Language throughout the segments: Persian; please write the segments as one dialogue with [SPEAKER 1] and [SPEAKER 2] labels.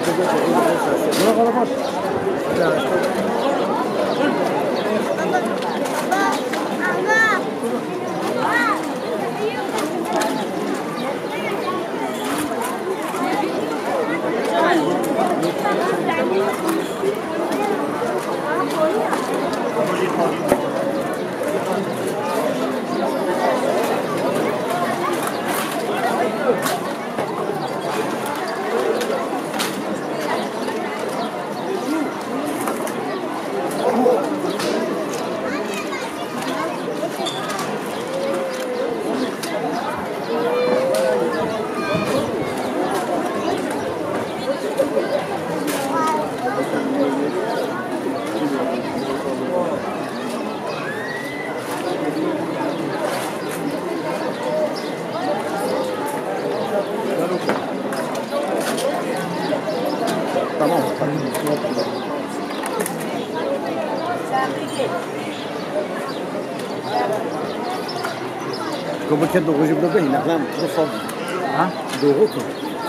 [SPEAKER 1] Como que é do hoje do bem, na lama, do sol. Ah, do outro.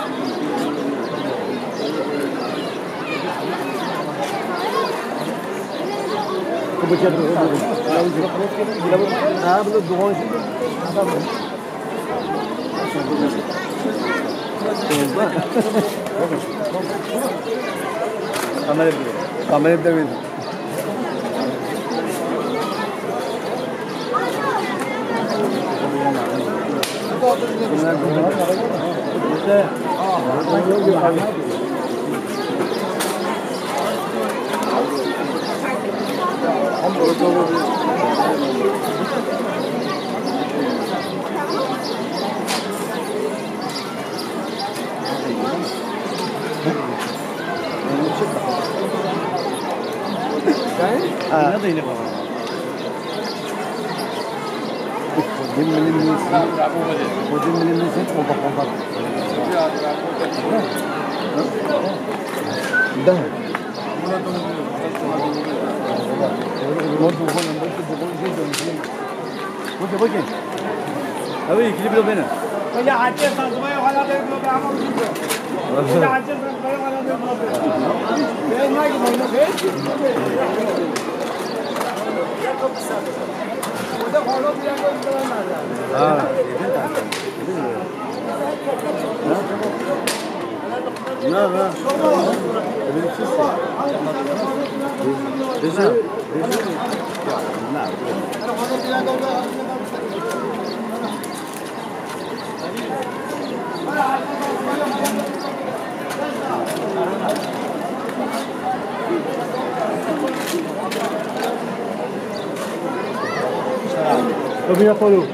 [SPEAKER 1] Como que é do hoje? Ah, do hoje. Kamera da verin. أبي كليب بينا. يا عجيب صنعوا ولا بيعملوا بعمل. يا عجيب صنعوا ولا بيعملوا. بين ما يجمعون بين. وده خلاص بيعملوا كلام لا لا. Combina por um.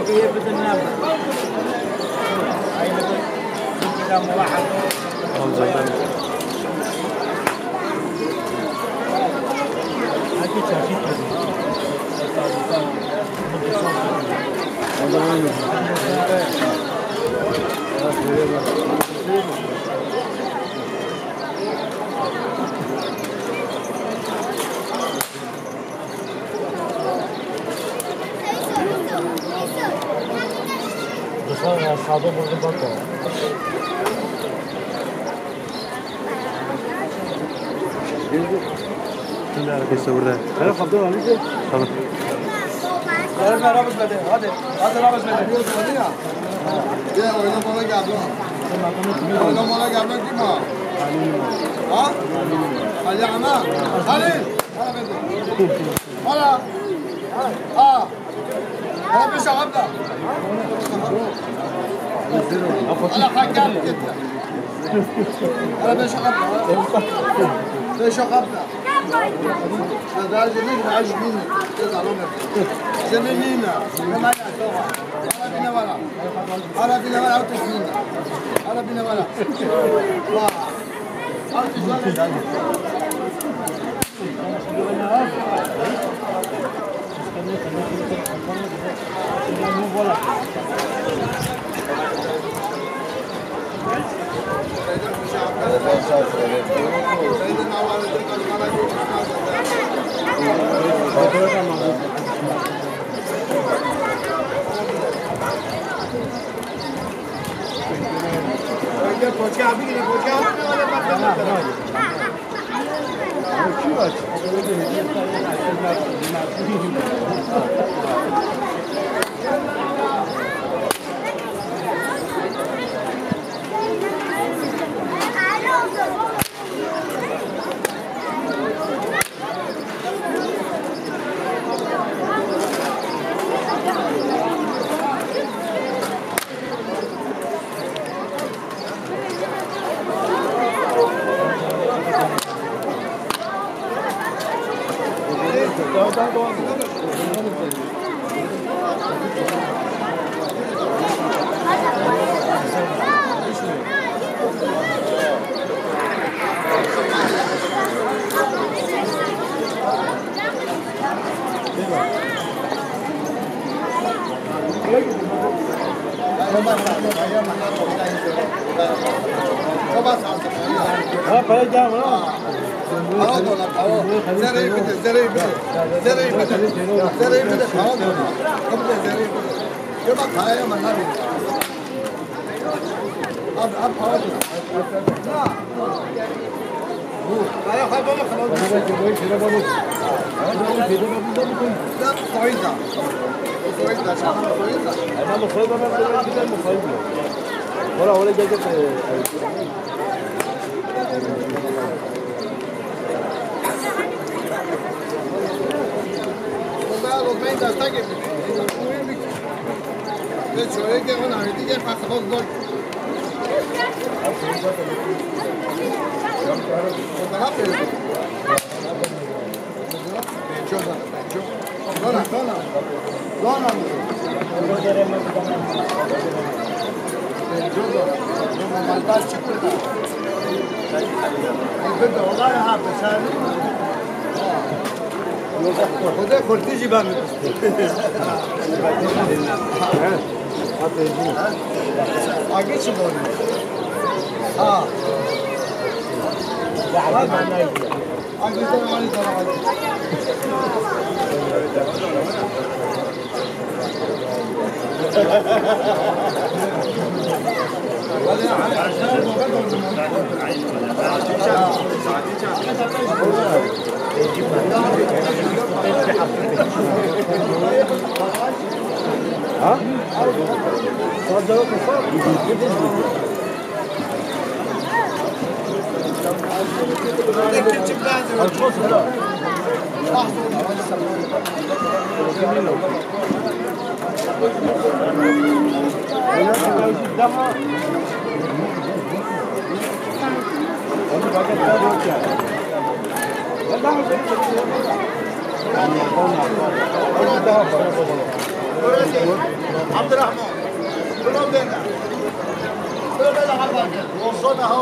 [SPEAKER 1] هي بدنا هاي مثل كذا واحد صعبة بالضبط. لا بيصور ده. أنا فضل عليك. خلاص. هذا رابط بدي. هذا رابط بدي. يا وين ما رجع له. وين ما رجع له كم؟ ها؟ خلي عنا. خلي. هلا. هلا بيش عبده. أنا حكام كده. أنا بيش عبده. بيش عبده. هذا جميل عجبني. تزعلونه. جميلنا. ما يعتبر. أنا بينا ولا. أنا بينا ولا وتسمينا. أنا بينا ولا. واه. ولا جاي خدا خورتیجی بام آگه چی بودی؟ آگه تو مالی دارم. ها؟ عبد الرحمن كلهم بينا كلهم بينا عبد وصلنا هو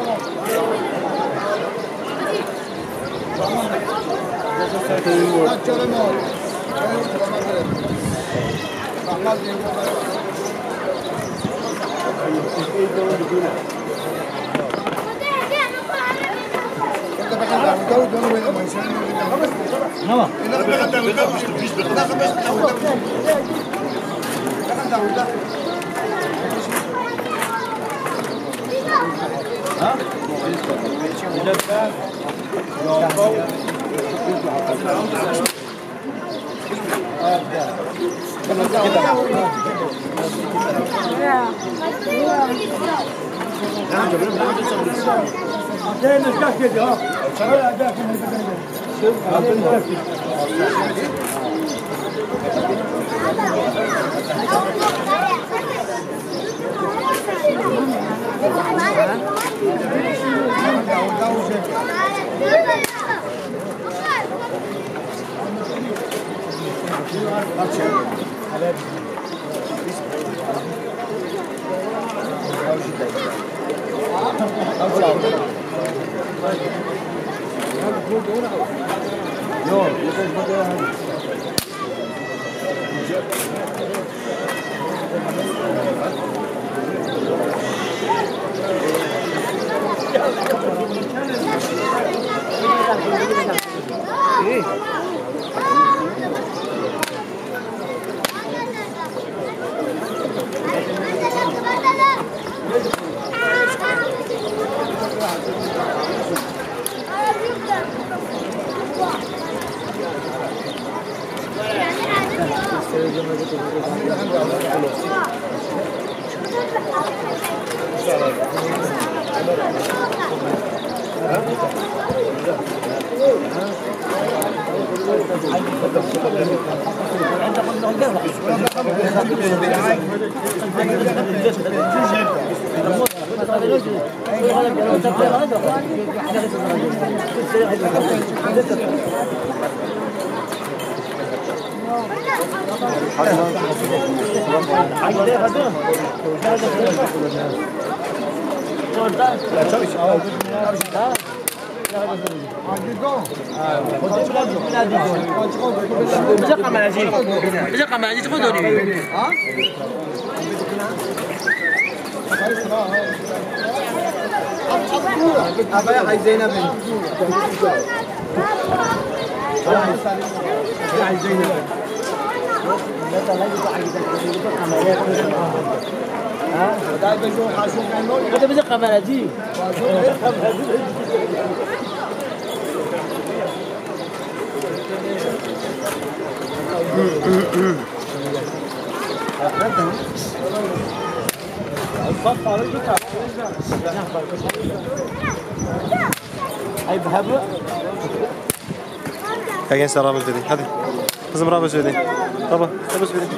[SPEAKER 2] Kagin sen Rabız dedi. Hadi. Kızım Rabız dedi. Baba, Rabız dedi.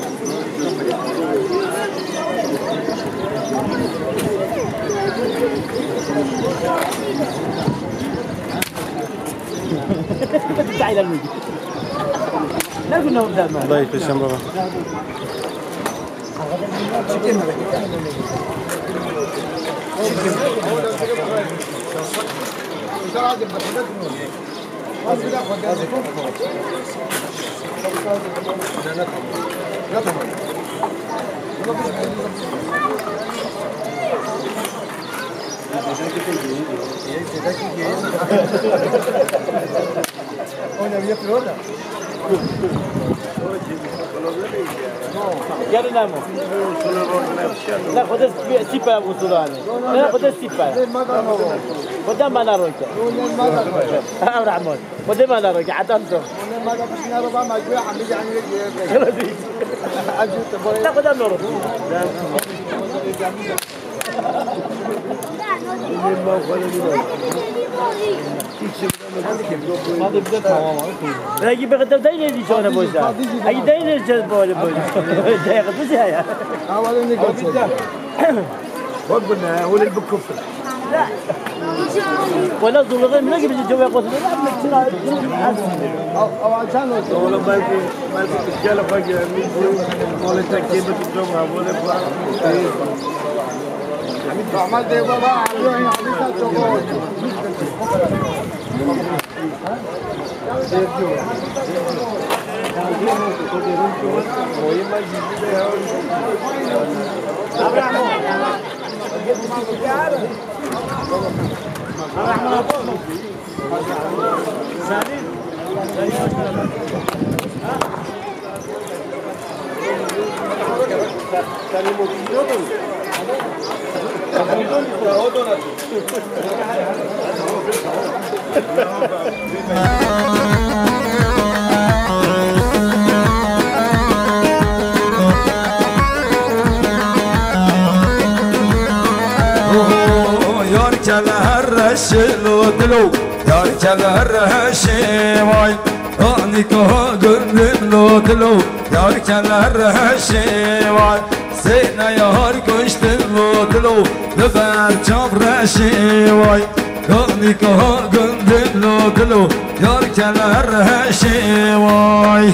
[SPEAKER 2] Dayı peşem baba.
[SPEAKER 3] Yarınamo. La خودت سیپا وصولانه. نه خودت سیپا. خودت من روکه. رحمان. خودت من روکه عطان تو. لا خودت نورو. اگه بخاطر دایی نمیشه باشه. اگه دایی نمیشه باشه. دایی خودش هیا.
[SPEAKER 1] اول نگاه. خود بنا هو اللي بكفر.
[SPEAKER 3] ولا زلقة من اللي بيجي جوا قصدي لا من كنا
[SPEAKER 1] أو عشان
[SPEAKER 4] ولا ما تتكلم فجأة ولا تكتب الجمعة ولا
[SPEAKER 1] عملت إيه بابا؟ عليه عديد الجمهور.
[SPEAKER 5] شلو دلو يا رجال الرهشي واي انيكو قلبي لو دلو يا رجال الرهشي واي سينا يا هرقشت لو دلو لبر جبرشي واي انيكو قلبي لو دلو يا رجال الرهشي واي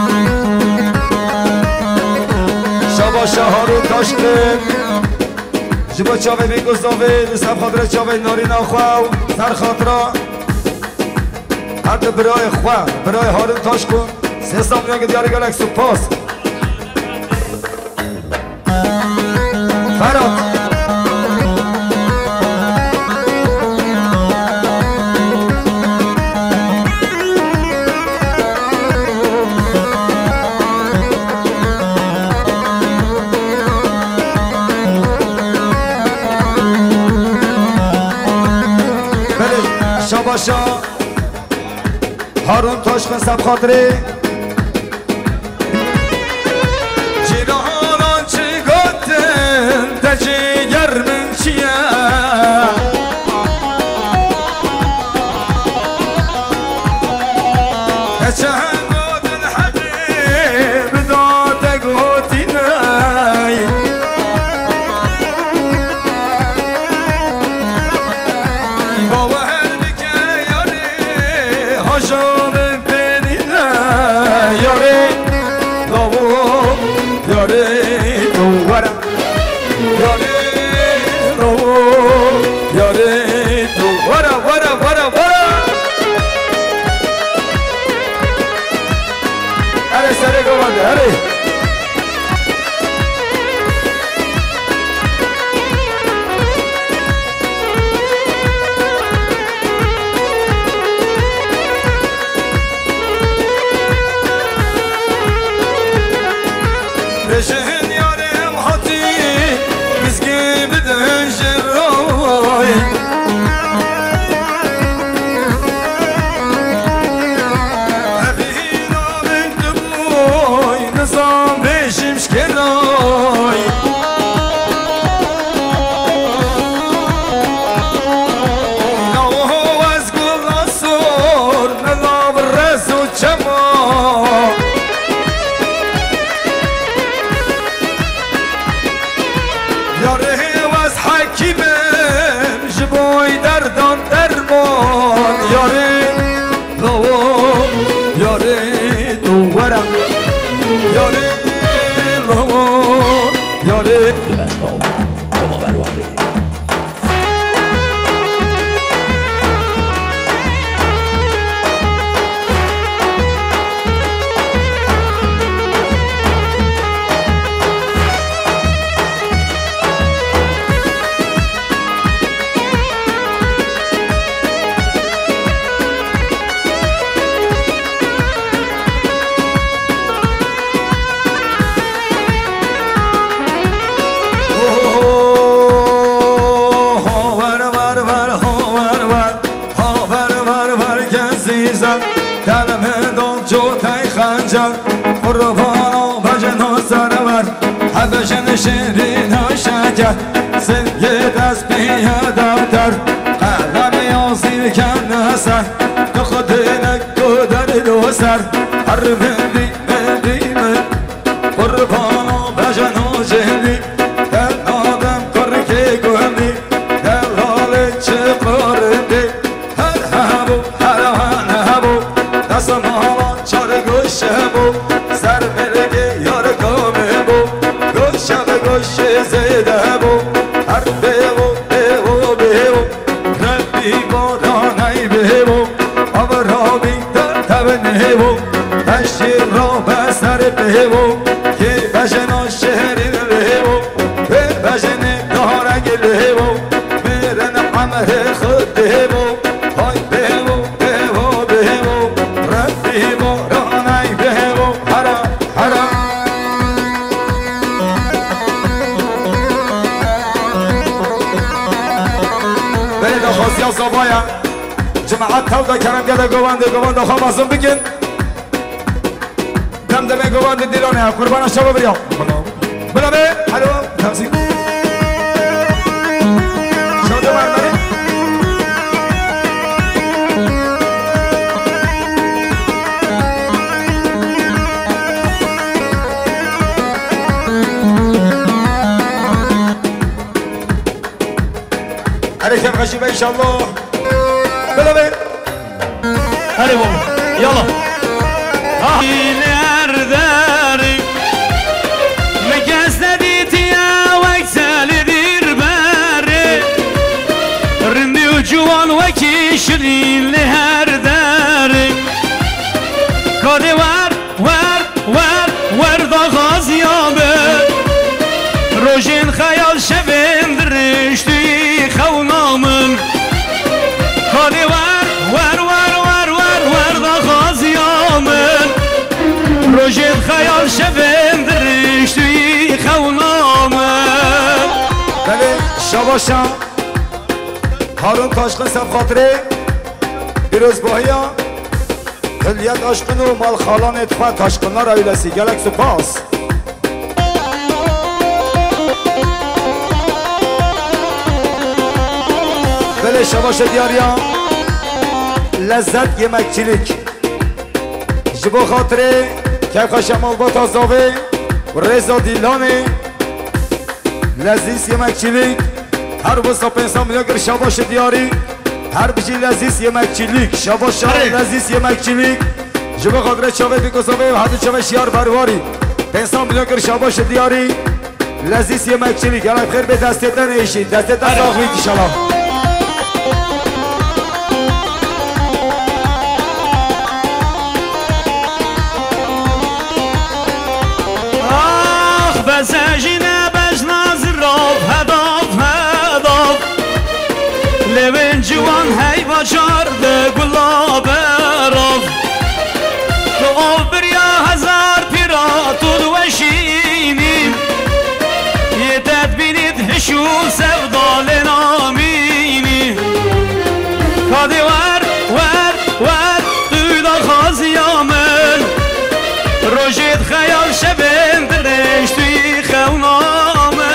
[SPEAKER 5] شبا شهر تشكيل جبا چاوه بی گذاوه نسب خاطر چاوه ناری نخواو سر خاطرا حد برای خواه برای هارون تاش کن سیستم میانگه دیاری گلک سپاس فراد باشا هارون تاش کن سب خاطره جیرانان چی گفتن تجیگر من چیه چند گودن حبیب داده گوتی نای قربانو بجنو سرور حبشن شیرین و شکر سنگ دست بیادر قلم یازی کن نسر نخدینک تو در دو سر هر بندی بندیمه قربانو بجنو جهلی دل آدم کرکی گوندی دل حال قسم ها چار گوشه بو سر ملگی یار کامه بو گوشه به گوشه زیده بو هر بیو بیو بیو ربی بارانای بیو آب را بیدر تبنه بو تشیر را به سر بیو که بجنا شهری بیو به بجنه دارنگ بیو میرن عمر خود بیو های بیو بیو بیو ربی بارانای بیو هرا هرا برید خاصی ها صبایا جماعت تودا کرم گده گوانده خواب ازم بکن دمدمه گوانده دیرانه قربان شبا بریا بلا به حلو تمسیک شاده مرداری حرکم خشیبه انشالله بلا به
[SPEAKER 3] هلی بابا یالا Nerede Megasdedi tiya vekselidir beri Rindi ucuvan ve kişirinli her deri Kadi var da gaziyabe Rojin hayal şevindir işti kavnamın Kadi var da gaziyamen روژت خیال شبن درشتی خونامن
[SPEAKER 5] بله شباشم هارون تاشقن سب خاطره بیروز باهیا کلیت عشقن و مال خالان اتفاق تاشقنlar ailesi گلک سپاس بله شباش دیاریا لذت یمکچilik جبو خاطره کیف شمال با تازاوه و رضا دیلانه لذیذ یمکچilik هر بستا 500 میلیون گر شباش دیاری هر بچی لذیذ یمکچilik شباش لذیذ یمکچilik جبو خاطره چاوه بیکوزاوه و حد چاوه شیار برواری 500 میلیون گر شباش دیاری لذیذ یمکچilik یلا بخیر به دستتن ایشید دستتن آخوید انشالله
[SPEAKER 3] Bezejine beznaz rov hedaf Levin civan heyva çardı gulabe rov Ov bir ya hazar piratud ve şinim Yetet binit hişu sevdalen amini Kadi var duyda khaziyamen Rojit khayal şeben درشتی خونامه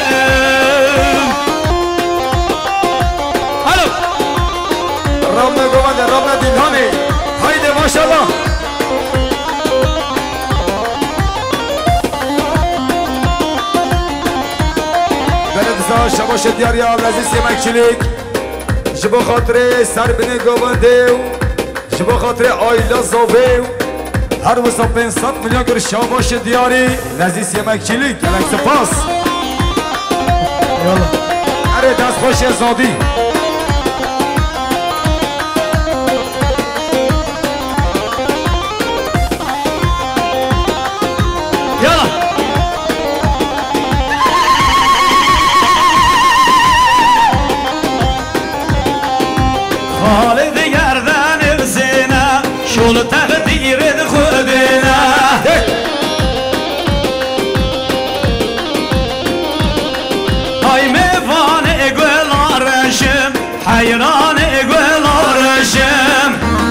[SPEAKER 3] هلو
[SPEAKER 5] رب گوانده رب دیلانه هایده ماشالله بلدزا شباش دیاری لذیذ یمکچilik جبو خاطره سر بینه گوانده جبو خاطره آیلا زاوه هر وسا 500 میلیون گر شاباش دیاری لذیذ یمکچilik گلک سپاس اره دست خوش زادی
[SPEAKER 3] یالا خالد گردن بزنه شول تقدیر خودنا های میوان گل آرشم حیران گل آرشم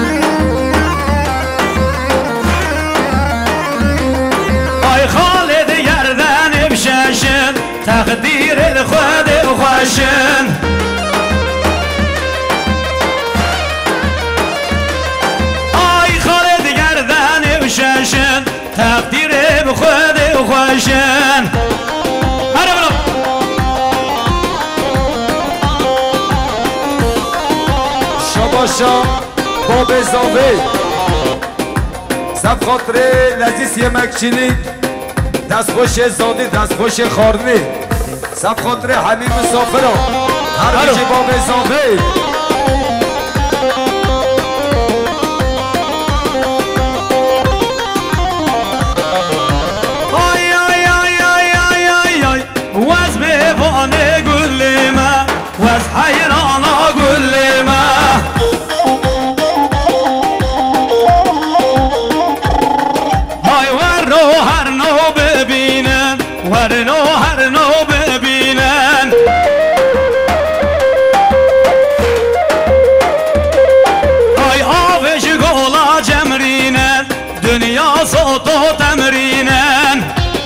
[SPEAKER 3] های خالد گردن بششن تقدیر خود خوشن تقدیر بخود خوشن هر بلا
[SPEAKER 5] شباشا باب زاوه سب خاطر لذیذ یه مکچینی دست خوش زادی دست خوش خارنی سب خاطر همین مسافر هر بچه با بزاوه
[SPEAKER 6] واز بيفاني قول لي ما واز حيران قول لي ما هاي ورنو هرنو ببينن ورنو هرنو ببينن هاي آفش قولا جمرينن دنيا صوتو تمرينن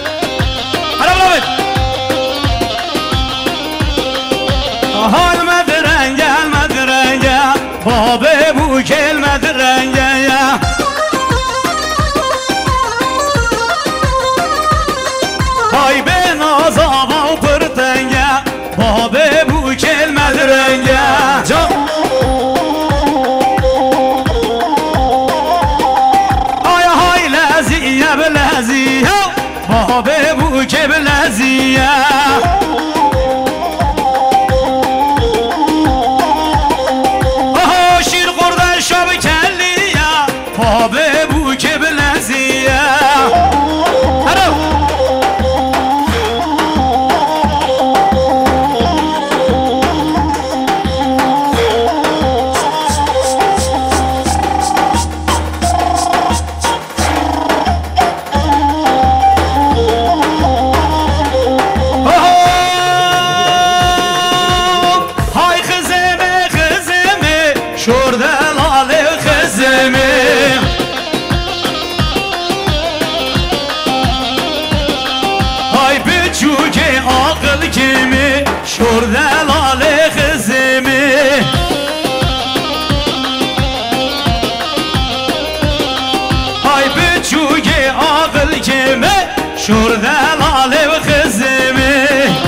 [SPEAKER 6] هال مدرنگه مدرنگه بابه بو کل مدرنگه های به نازاوا و پرتنگه بابه بو کل مدرنگه آیا های لذیه بلذیه بابه بو که بلذیه بابه بو که بلزیه های خزمه خزمه شورده لاله خزمه چوکه عقل کمی شورده لاله خزمی های به چوکه عقل کمی شورده لاله خزمی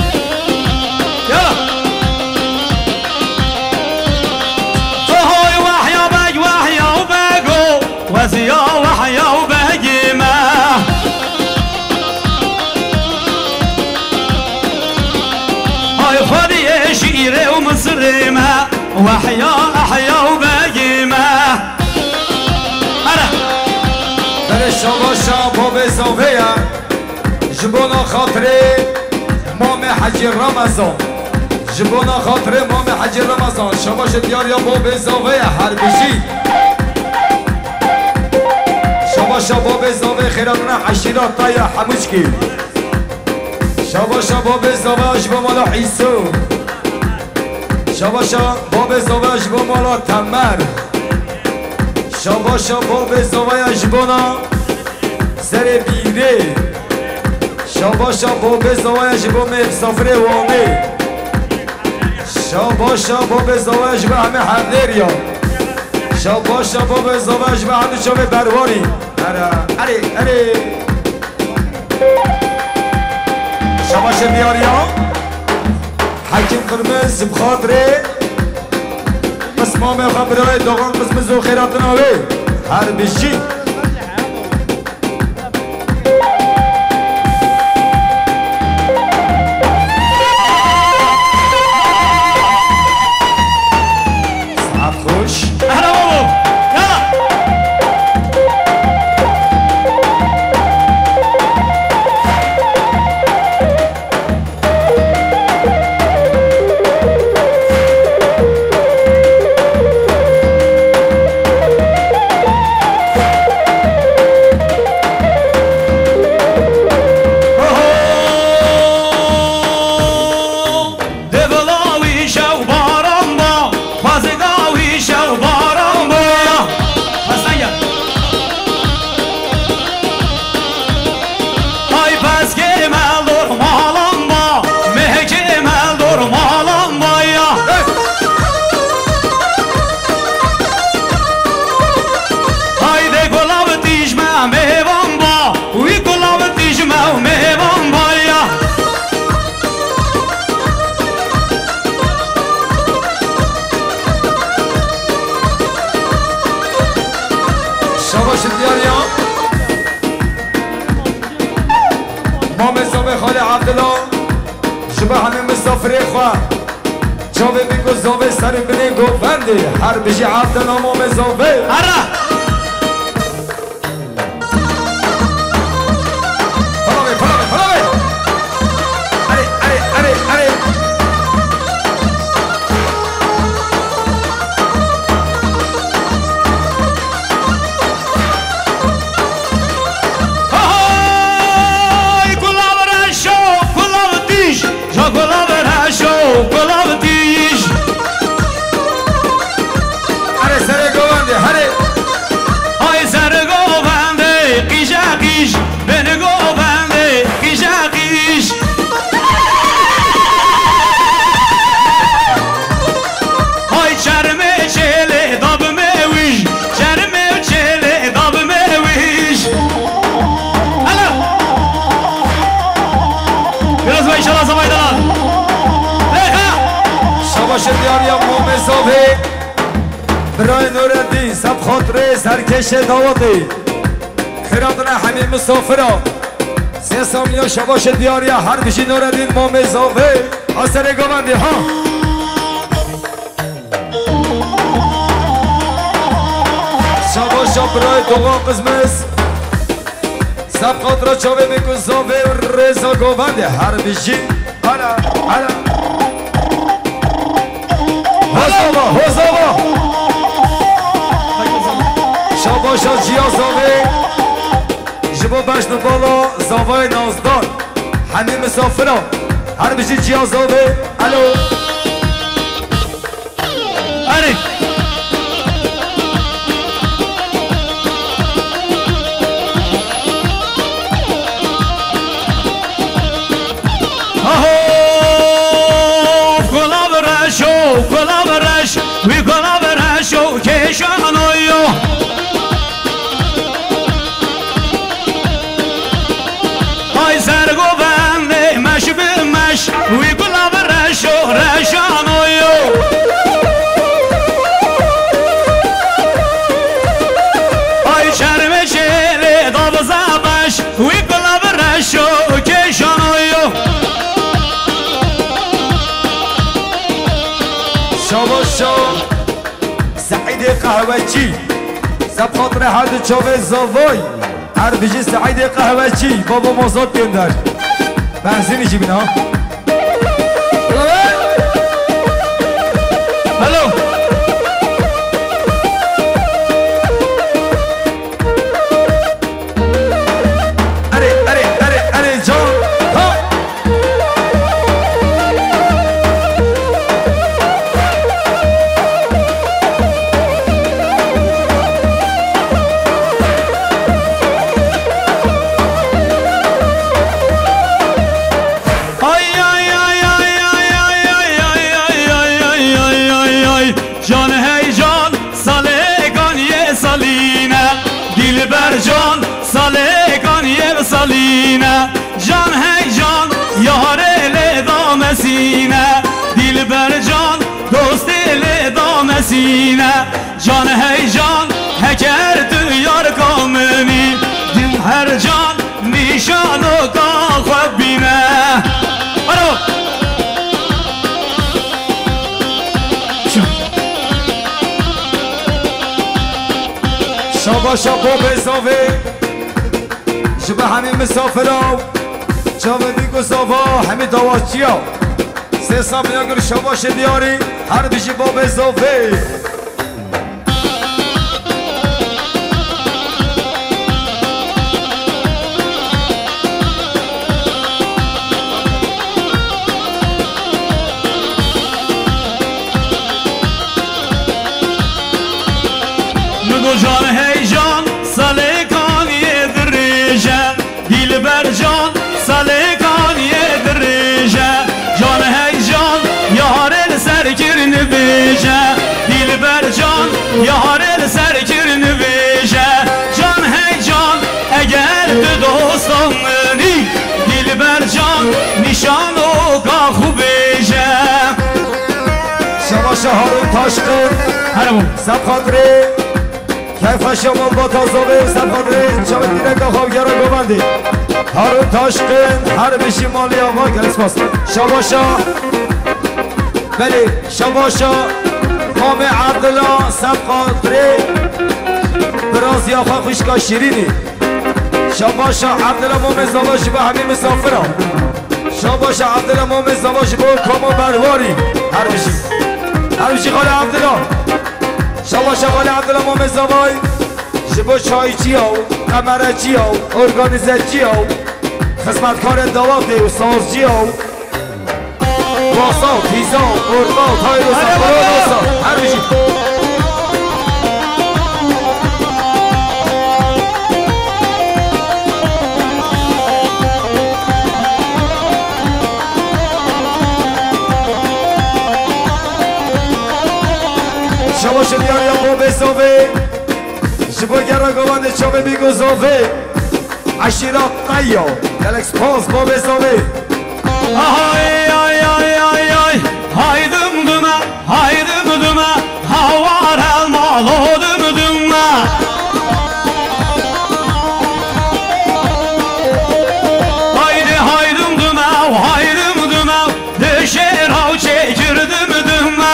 [SPEAKER 6] تو های وحیا بگ وحیا و بگو وزیا وحیا و بگی ما خذي شيري ومصرمة وحيا أحيا وباقيمة
[SPEAKER 5] در شما شب و بزاویه جبونا خاطره مام حجی رمضان جبونا خاطره مام حجی رمضان شما شدیار یا با بزاویه هر بشی شما شب و بزاویه خیراتنا حشیرات تایا حموشکی شباشا باب زواج با مالا حیسو شباشا باب زواج با مالا تمر شباشا باب زواج بنا سر بیره شباشا باب زواج با مفسافر وامه شباشا باب زواج با همه حردریا شباشا باب زواج با همه شب برواری اره شباش بیاریا حکیم قرمز بخاطره بس ما میخوام برای دوغان قسمز و خیرات ناوی هر بشی ساعت خوش
[SPEAKER 6] اهلا بابو یلا
[SPEAKER 5] عبدالله شبه همه مسافری خواه چاوه بگو زاوه سر بینه گفنده هر بجی عبدالله مام زاوه
[SPEAKER 6] اره
[SPEAKER 5] پلاوه اره برای نوردی سب خاطره سرکش داوتی خیراتنا همین مسافرا سه سامیا شباش دیاریا هر بشی نوردین مام زاوه آسر گوندی ها شباشا برای دوغا قزمز سب خاطره چاوه میکن زاوه رزا گوندی هر بشی حالا حوزاوا شاباشا جیا زاوه جبو بشن بالا زاوه نازدار همه مسافرا هر بشی جیا زاوه الو
[SPEAKER 6] اره وی کلاورشو کشانویو های سرگو بنده مش به مش وی کلاورشو رشانویو های شرم چله داب زبش وی کلاورشو کشانویو
[SPEAKER 5] شاباشا سعید قهوه‌چی سب خاطر حد چاوه زاوای هر بجی سعید قهوه‌چی بابا مازاد گندر بنزینی چی بینا
[SPEAKER 6] هلو
[SPEAKER 5] اره جان ها
[SPEAKER 6] جان سالگان یه سالینه جان هی جان یاره لدام سینه دل بر جان دوست لدام سینه جان هی جان هکر تو یار کامنی دل هر جان نشان و کاخ بینه برو
[SPEAKER 5] شاباشا باب زاوه شبه همین مسافرا جاوه بیگو زاوا همین دواچی ها سه سامنی اگر شاباش دیاری هر بیشی باب زاوه
[SPEAKER 6] نگو جان هی جان سالکان یه دریجه دل بر جان سالکان یه دریجه جان هی جان یاره سرکرن بیجه دل بر جان یاره سرکرن بیجه جان هی جان اگر تو دوستانی دل بر جان نشان و کاخو بیجه
[SPEAKER 5] شما شهارون تاشقر
[SPEAKER 6] هرمون
[SPEAKER 5] سب خاطره کیف شما با تازاوه سب خاطره شما دیرک خوابگرا گوانده هارون تاشقین هر بشی مالی آقا گرس باز شاباشا بله شاباشا مام عبدالله سب خاطره برازی آقا خوشگاه شیرینی شاباشا عبدالله مام زواج به همین مسافرها شاباشا عبدالله مام زواج به کام و برواری هر بشی خاله عبدالله شاباشا خاله عبدالله مام زواج شبا چای چی ها قمره چی ها ارگانیزه چی ها خدمتکار دواده و ساز چی ها باسا پیزا ارگان تایر و سفران هر بشی شما شدیار یا با بزاوه شبا گرا گوانده چابه بیگذاوه عشیرات نیا گلکس پاس با بزاوه
[SPEAKER 6] Ay ay ay ay ay haydım düme haydım düme havar elmalıydım düme Haydi haydım düme haydım düme düşer av çekirdim düme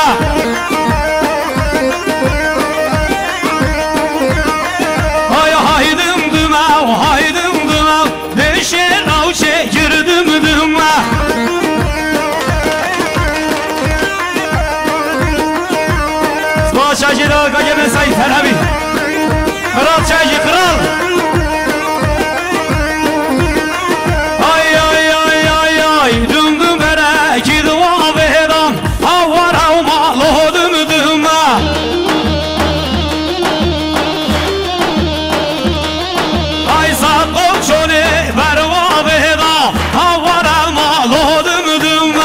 [SPEAKER 6] Ay haydım düme haydım düme düşer av çekirdim düme Çaycı da kageme sayı terabi Kral çaycı kral Ay ay ay ay ay Dümdüm bere ki dua vedan Havvar havmalı dümdüme Ay saat komşoni berva vedan Havvar havmalı dümdüme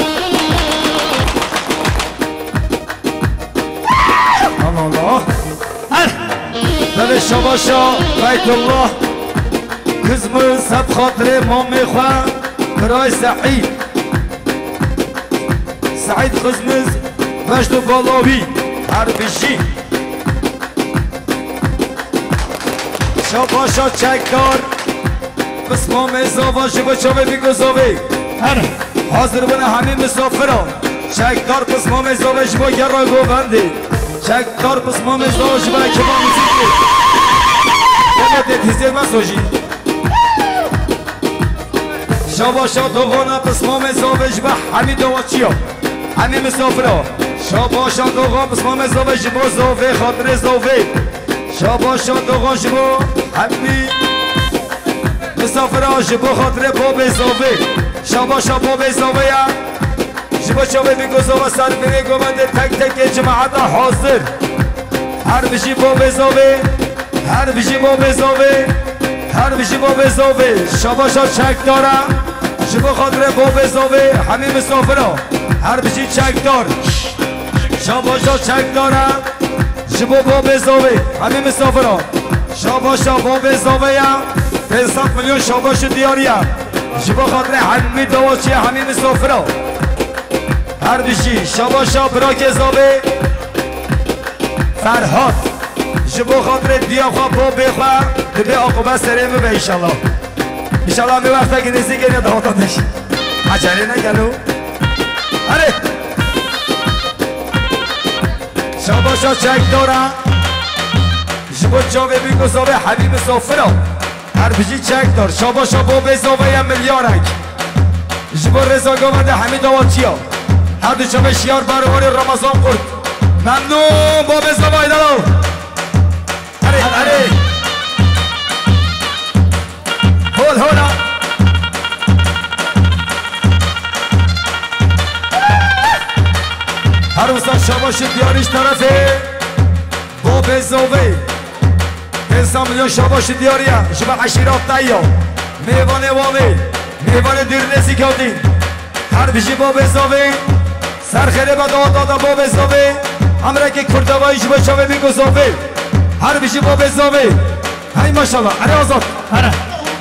[SPEAKER 5] Allah بله شباشا بیت الله کزمون سب خاطر ما میخواه برای سعید خزمز وجد و بالاوی هر بشی شباشا چکدار بس ما میزاوا شبا چاوه بیگذاوه حاضر بنا همین مسافران چکدار بس ما میزاوا شبا گرا گوونده چکدار بس ما میزاوا شبا کبا موسیقی تیزیر مساجی شاباشا دوغانا بسمام زاوج به همین دواچی ها همین مسافر ها شاباشا دوغان بسمام زاوج با زاوه خاطر زاوه شاباشا دوغان شما همین مسافر ها شما خاطر باب زاوه شاباشا باب زاوه یا شما چاوه بگو زاوه سر بگه گومنده تک تک جماعت حاضر هر بشی باب زاوه هر بشی با بزاوه هر بشی با بزاوه شاباشا چک دارم شبا خاطر با بزاوه همین مسافرها هر بشی چک دار شاباشا چک دارم شبا با بزاوه همین مسافرها شاباشا با بزاوه یا 500 میلیون شاباش دیاریم شبا خاطر همین دواچی همین مسافرها هر بشی شاباشا براک زاوه فرهاد شبو خاطر دیافا با بخواه دبی آقوبه سرمه به ایشالله ایشالله می وقتا که نیستی گریه دهاتانش عجله نگلو اره شاباشا چک دارم شبو جاوه بیگذاوه حبیب سافرا هر بجی چک دار شاباشا با بزاوه یم میلیارک شبو رضا گامنده همین دواتی ها هر دو چاوه شیار بروار رمضان خورد ممنون با بزاوه ایدالو اره هولا هر وسط شباش دیاریش طرفه با بزاوه 500 میلیون شباش دیاریم شما عشیرات نیا میوان واله میوان دیرنسی کردین هر بشی با بزاوه سرخیره با دادا با بزاوه همراه که کردوایی شما شما بیگذاوه هر بشی با بزاوه های ماشاءالله اره آزاد اره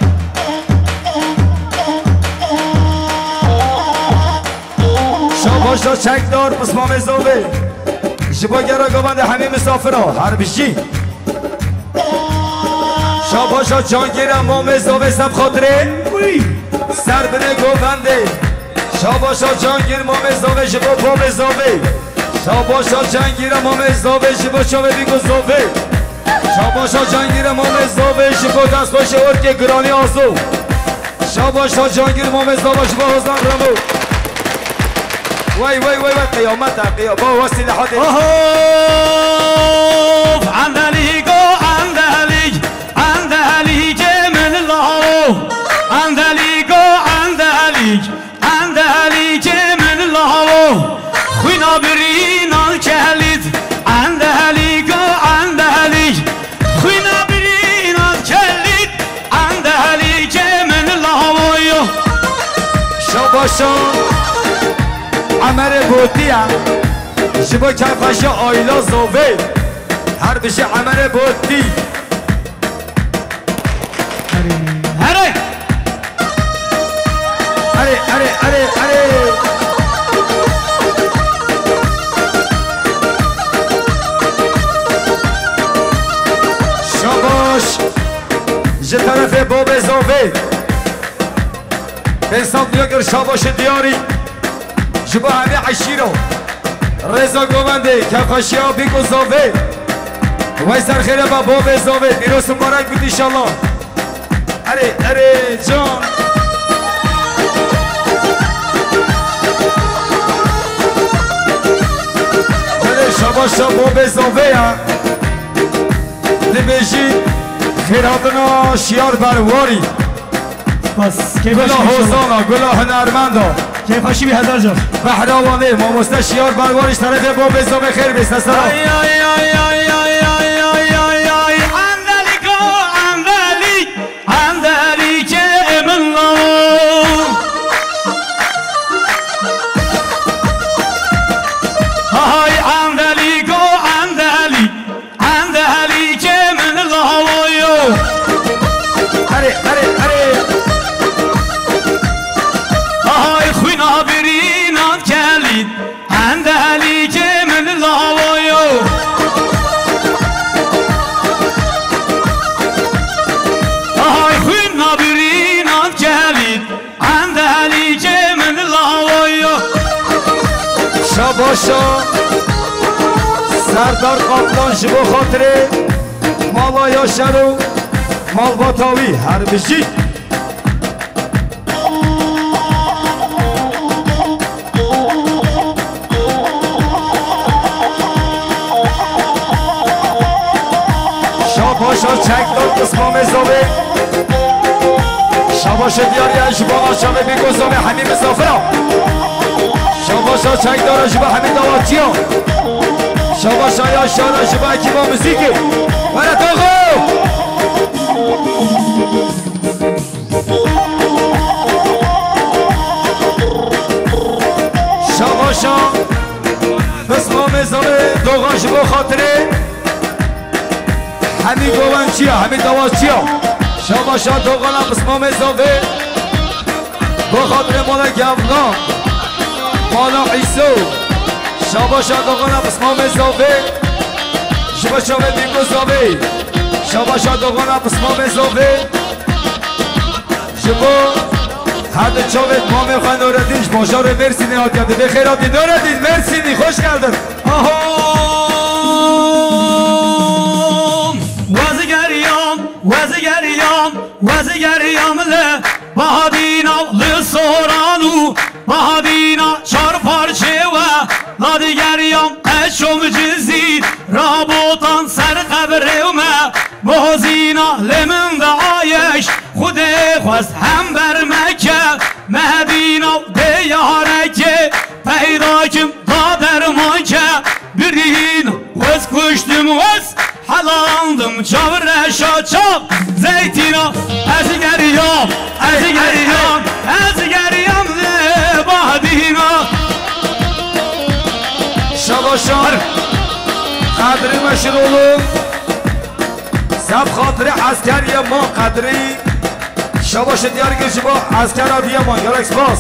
[SPEAKER 5] شاباشا چک دار پس ما بزاوه شبا گرا گوانده همین مسافر ها هر بشی شاباشا جانگیرم ما مزاوه سب خاطره سر بنه گوونده شاباشا جانگیر ما مزاوه جبا پا مزاوه شاباشا جانگیرم ما مزاوه جبا چاوه بی گذاوه شاباشا جانگیرم ما مزاوه جبا دست باشه ارک گرانی آزو شاباشا جانگیر ما مزاوه جبا حزن رمو وای وای وای وای قیامت قیام با وسیله حاده
[SPEAKER 6] اوف اندلیگو اندلیگ اندلیگ من الله اندلیگو اندلیگ اندلیگ من الله خوینا برینال کلید اندلیگو اندلیگ خوینا برینال کلید اندلیگ من الله
[SPEAKER 5] شاباشا عمر بودی هم شبا کفش آیلا زوه هر بشه عمر بودی
[SPEAKER 6] هره
[SPEAKER 5] اره اره اره اره شاباش جه طرف باب زوه انسان دیگر شاباش دیاری جبا همه عشیرو رضا گوونده کفاشی ها بی گذاوه وای سرخیره با باب زاوه دیروز مبارک بود انشالله اره اره جان بله شباشا باب زاوه ها نمیشی خیراتنا شیار برواری گلا حوزانا گلا هنرمندا
[SPEAKER 6] کیفاشی بی هزار جان
[SPEAKER 5] بحراوانه ماموسته شیار بروارش طرف باب زاوه خیر بیست سلام شاباشا سردار قاپلان شبو خاطره مالا یا شرو مال باتاوی هر بشی شاباشا چک داد قسمام زاوه شاباشا دیاری اشبا آشاوه بگذامه همین مسافرها شاباشا چک داره شبا همین دواتی ها شاباشا یا شاره شبا اکیبا موسیقی ورد آقا شاباشا بسمام زامه دوغان شبا خاطره همین گوان چیا همین دواتی ها شاباشا دوغان هم بسمام زامه با خاطره مالا گفنا مالا عیسو شاباشا دوغانا بسمام زاوه شبا شاوه دیگو زاوه شاباشا دوغانا بسمام زاوه شبا هر چاوه مام خواه نوردینش باشار مرسی نهاد کرده به خیراتی نوردین مرسی نی خوش کردن
[SPEAKER 6] وزگریام له بهادینا لسورانو بهادینا چار پارچه و لادگریام اشم جزید رابطان سر قبرم بهازینا لمن دعایش خود خواست هم بر مکه مهدینا دیارکه پیدا کم دادر مکه برین وز کشتم وز حلاندم چاور شاچاب زیتینا ازگریام ازگریام ازگریام بهادینا
[SPEAKER 5] شباشار قدری مشرولو سب خاطر عسکری ما قدری شباش دیار که شبا عسکر دیه ما یارکس باس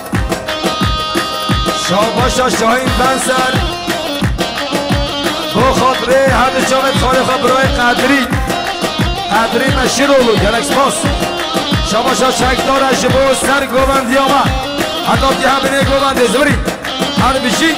[SPEAKER 5] شباشا شاهین بنسر با خاطر هر جامت خالقا برای قدری قدری مشیر اولو گلکس باس شاباشا چکدار جبو سر گوبند یاما حتی که همینه گوبنده زوری هر بشی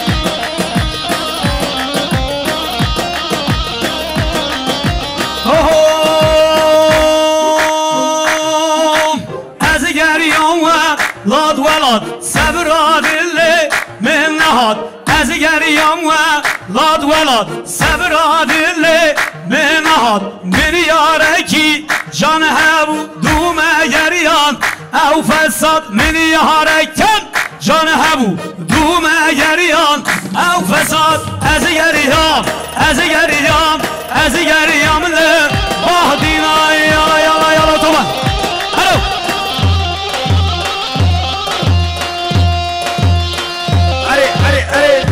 [SPEAKER 6] از گریان و لاد ولاد صبر دل من نهاد از گریان و لاد ولاد صبر دل من نهاد من یارکی جان هبو دوم گریان او فساد من یارکن جان هبو دوم گریان او فساد از گریان از گریان از گریان له باهدینا یالا یالا یالا تو من الو
[SPEAKER 5] اره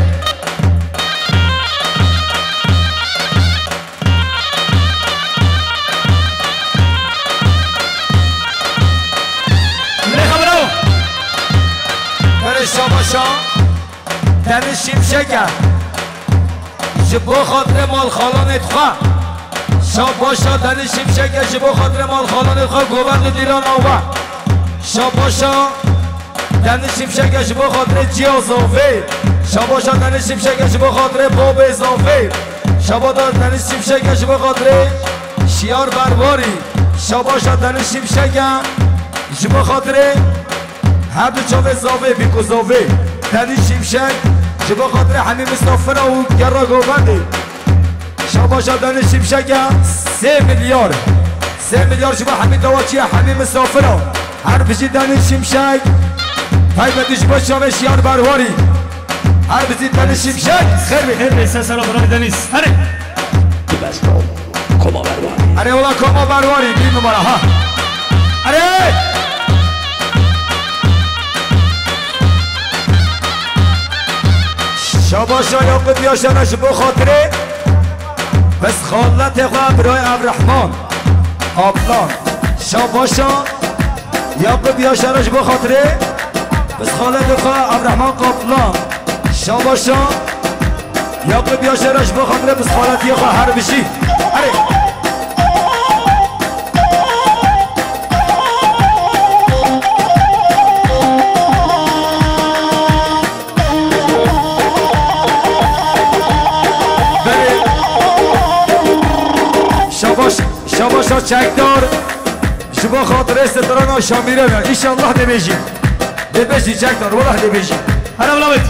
[SPEAKER 5] شاباشا تن شمشگه جبو خاطر مال خالانت خواه شاباشا تن شمشگه جبو خاطر مال خالانت خواه گوبند دیران آوه شاباشا تن شمشگه جبو خاطر جی اضافه شاباشا تن شمشگه جبو خاطر باب اضافه شاباشا تن شمشگه جبو خاطر شیار برباری شاباشا تن شمشگه جبو خاطر هر دو چاوه زاوه بیکو زاوه تنی شیمشک جبا خاطر همین مستافره و گرا گوبنده شاباشا تنی شیمشک 3 میلیارد 3 میلیارد جبا همین دواچیه همین مستافره هر بشی تنی شیمشک پای بدیش با چاوه شیار برواری هر بشی تنی شیمشک خیر بی
[SPEAKER 6] سلام برای دنیس هره کما برواری
[SPEAKER 5] اره اولا کما برواری بی نماره ها اره شاباشا یاقوب یاشانش بو خاطره بس خالت خواه برای عبدالرحمن آبلان شاباشا یاقوب یاشانش بو خاطره بس خالت خواه عبدالرحمن قابلان شاباشا یاقوب یاشانش بو خاطره بس خالت خواه هر بشی اره شاباشا چکدار شما خاطر ستران و شامیره میان ایشالله نمیجی چکدار والله نمیجی
[SPEAKER 6] هر اولامت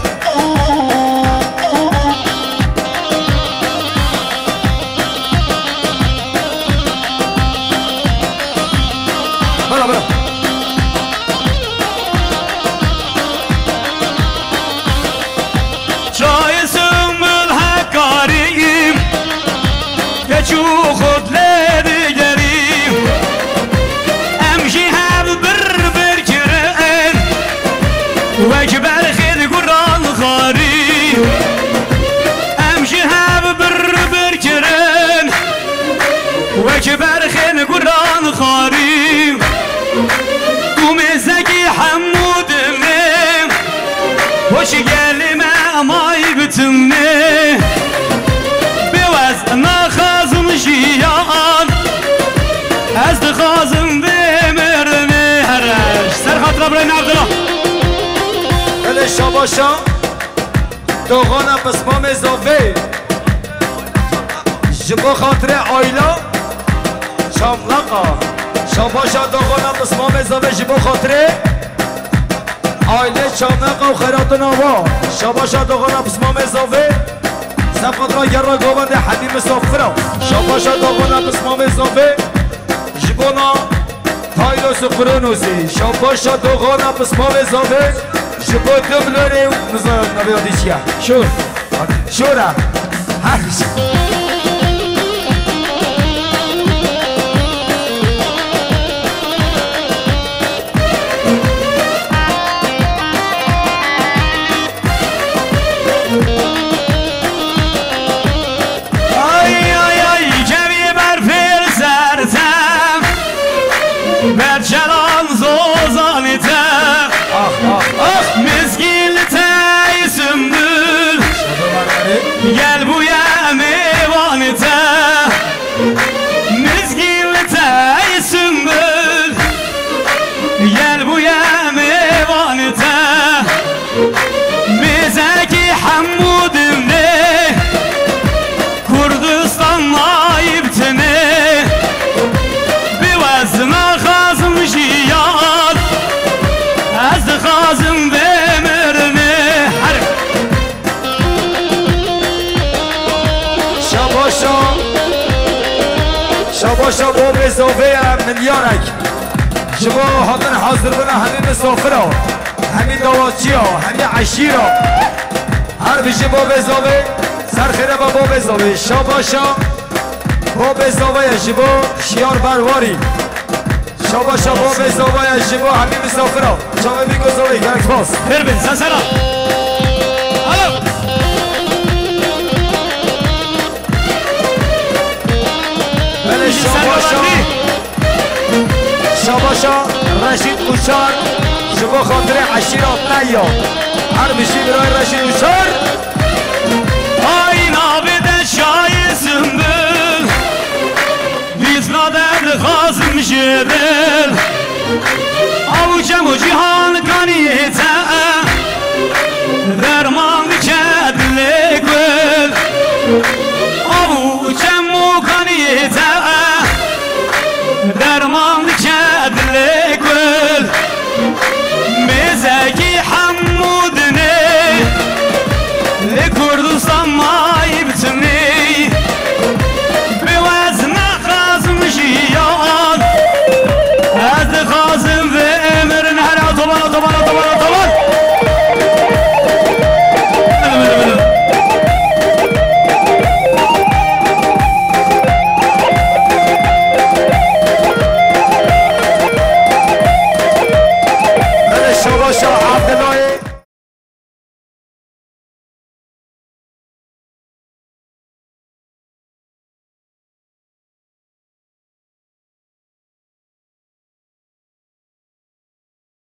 [SPEAKER 5] برا برا
[SPEAKER 6] چای سنبل حکاریم که چو خود لدگریم امشی هم بر کرن و که برخید گران خاریم امشی هم بر کرن و که برخید گران خاریم زکی حمودم وش قلم ماي بتمني بوز نخازم شيان از خازم بمرني هرش سر خاطر برای عبدالله
[SPEAKER 5] بله شاباشا دوغانا بسمام اضافه جبو خاطر آیلا شاملقا شاباشا دوغانا بسمام اضافه جبو خاطر آیله شاملقا و خیرات نوا شاباشا دوغانا بسمام اضافه سفادرا گرا گوبنده حدیم صافرا شاباشا دوغانا بسمام اضافه جبونا تایلوس و قرونوزی شاباشا دوغانا بسمام اضافه جبو دبلوری و نبیادی چیه شور شوره هرش
[SPEAKER 6] برچلان زوزانیتم مزگیلتای سنبول گل بویم ایوانیتم مزگیلتای
[SPEAKER 5] زوفه ملیارک شما هاتن حاضر بنا همین مسافر ها همین دواچی ها همین عشیر ها هر بشه باب زوفه سرخیره با باب زوفه شاباشا باب زوفه شما شیار برواری شاباشا باب زوفه شما همین مسافر ها شما بیگو زوفه گرک باز
[SPEAKER 6] بربن سسرا
[SPEAKER 5] بله شاباشا رشید کوچار شما خاطر عشیرات نیا هر بشی برای رشید کوچار
[SPEAKER 6] آین آبده شای سنبل بیتنا درد خازم شدل